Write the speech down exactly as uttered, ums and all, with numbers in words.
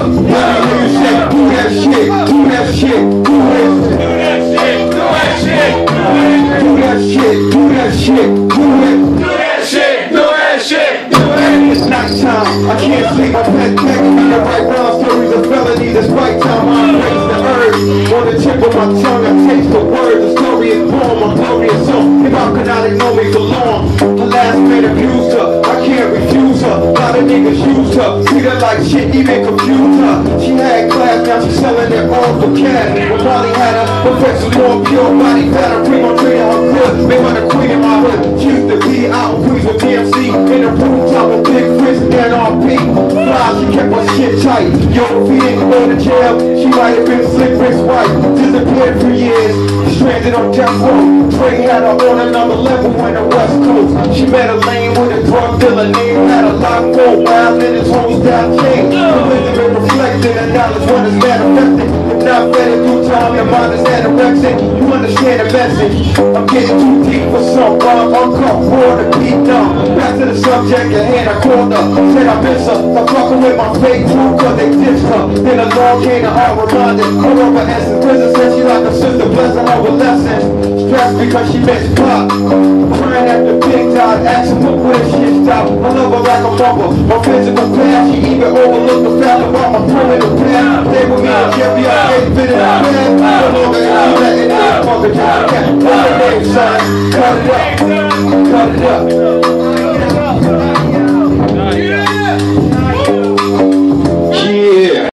nigga say, do that shit, do that shit, do that shit, do that shit, do that shit, do that shit, do that shit, do that shit, do that shit. It's nighttime, I can't sleep, my pet text me to write down stories of felonies. It's right time, I embrace the urge. On the tip of my tongue, I taste the word. The story is born, my glorious song. If I could not ignore me for long, the last man abused her, I can't refuse her. A lot of niggas used her, treat her like shit, even confused her. She had class, now she's selling it all for cash. But Molly had a perfection, more pure body, better bring on treating her good. Make her the queen in my hood. She used to be out in Queens with D M C in the rooftop with Big Chris and R P. Fly, she kept her shit tight. Yo, if he didn't go to jail, she might have been slick wrist white. Disappeared for years, stranded on death row. Trey had her on another level in the West Coast. She met a lane with a drug dealer named had a lot more wild in his whole style chain. Elizabeth reflecting and knowledge when it's manifested. If not better through time, your mind is anorexic. You understand the message. I'm getting too deep for some rhyme. Uncomfortable to beat dumb. Back to the subject at hand, I called her. Said I miss her. I'm fucking with my fake crew cause they dissed her. Then along came the hard reminder. Her over essence. Prison said she like a sister, blessing her with lessons. Stressed because she missed pop. Crying after Big Dot, asking her where she stopped. I love her like a mother. My physical past, she even overlooked the fact about my permanent past. Stay with me and Jeffy, I can't fit in the bed.